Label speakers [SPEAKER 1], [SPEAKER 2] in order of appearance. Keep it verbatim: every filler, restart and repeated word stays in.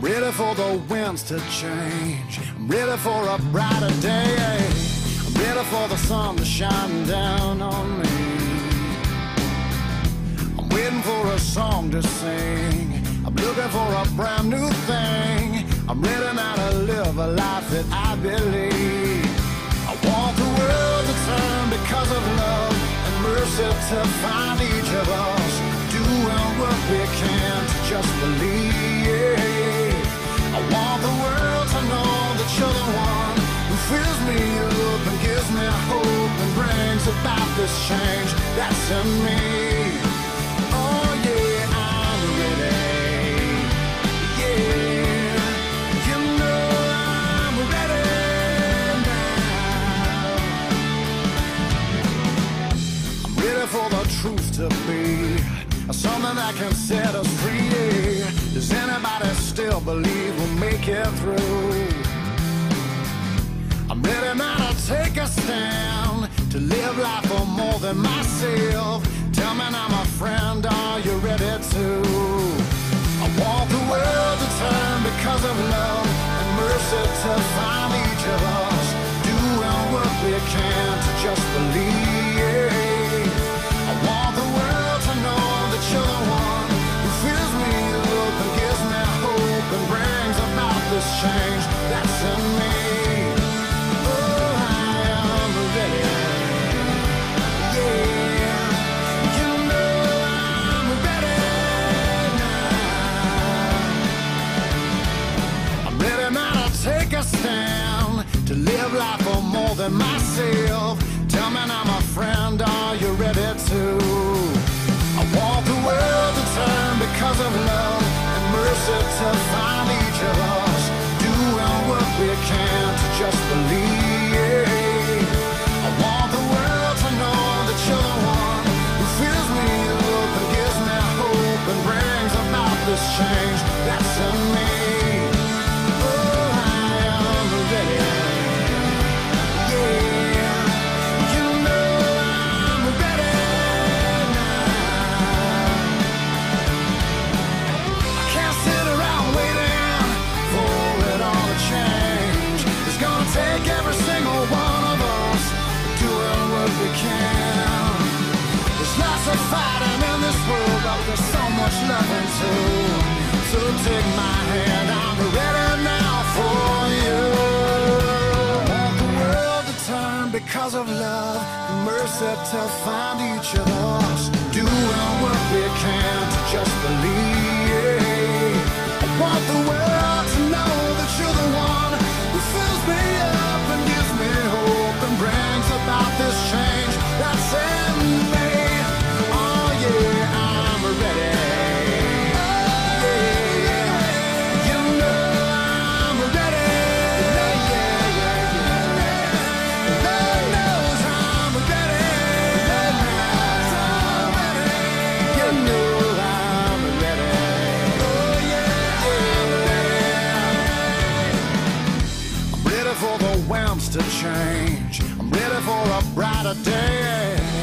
[SPEAKER 1] ready for the winds to change. I'm ready for a brighter day. I'm ready for the sun to shine down on me. I'm waiting for a song to sing. I'm looking for a brand new thing. I'm ready now to live a life that I believe. I want the world to turn because of love and mercy to find each of us doing what we can to just believe. I want the world to know that you're the one who fills me up and gives me hope and brings about this change that's in me. Oh yeah, I'm ready. Yeah, you know I'm ready now. I'm ready for the truth to be something that can set us free. Does anybody still believe we'll make it through? I'm ready now to take a stand, to live life for more than myself. Tell me now, my friend, are you ready to? I want the world to turn because of love and mercy to find each of us doing what we can to just believe. I want the world to know that you're the one who fills me up and gives me hope and brings about this change that's in me. Oh, I am ready. Yeah, you know I'm ready now. I'm ready now to take a stand, to live life for more than myself. Tell me now, my friend, are you ready to? I want the world to turn because of love and mercy to find each of us doing what we can to just believe. I want the world to know that you're the one who fills me up and gives me hope and brings about this change that's in me. Oh, I am ready. Yeah, you know I'm ready. Take every single one of us doing what we can. There's lots of fighting in this world, but there's so much loving too. So take my hand, I'm ready now for you. I want the world to turn because of love and mercy to find each of us doing what we can to just believe. I want the world to know that you're the one who fills me up and gives me hope and brings about this change that's in me. Oh yeah, I'm ready. Yeah, you know I'm ready. Yeah, yeah, yeah. Lord knows I'm ready. I'm ready. You know I'm ready. Oh yeah, I'm ready. For the winds to change, I'm ready for a brighter day.